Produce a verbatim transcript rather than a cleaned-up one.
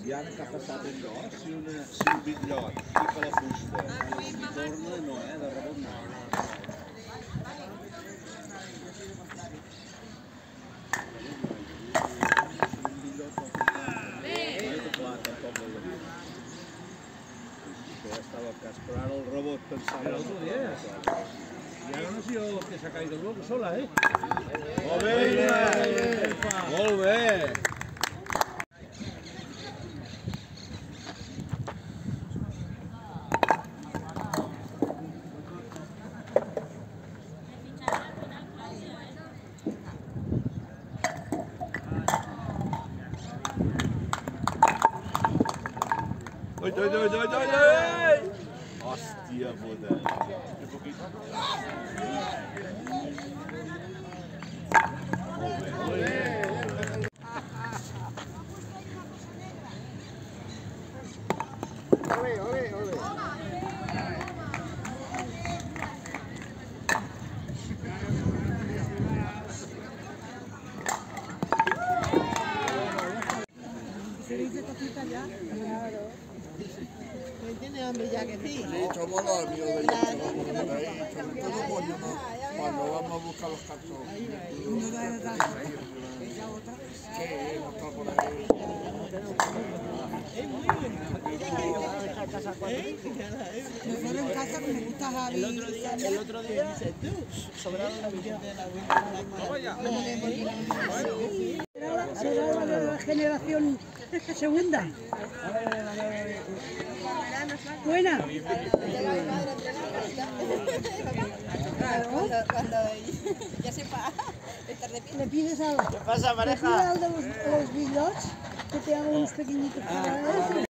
I ara que ha passat allò, si, una, si un bitllot pica la fusta i torna, no, eh, de rebot no. Un bitllot pot picar, no de plata, com el de que ja estava a cas, però ara el rebot pensava... El otro día. Y ahora no ha sido que se ha caído luego sola, ¿eh? Molt bé! Molt bé! Oi, oi, oi, oi, oi, oi! Hòstia puta! Un poquito. Molt bé, molt bé. Ole, ole, ole. ¿Queréis de cosita ya? Claro. ¿Tiene hambre ya que sí? Sí, somos los amigos de ellos que vamos por ahí, sobre todo cuando, no, cuando vamos a buscar los cartones. Uno de atrás. Que no está por ahí. Me fueron en casa como me gusta Javi. El otro día, el otro día, sobraron la billete de la ¿Será la generación segunda? Buena. Cuando, cuando ya sepa estar de pie. ¿Le pides algo? ¿Qué pasa, ¿Le pides pareja? algo de los, los billots? Que te hago unos pequeñitos para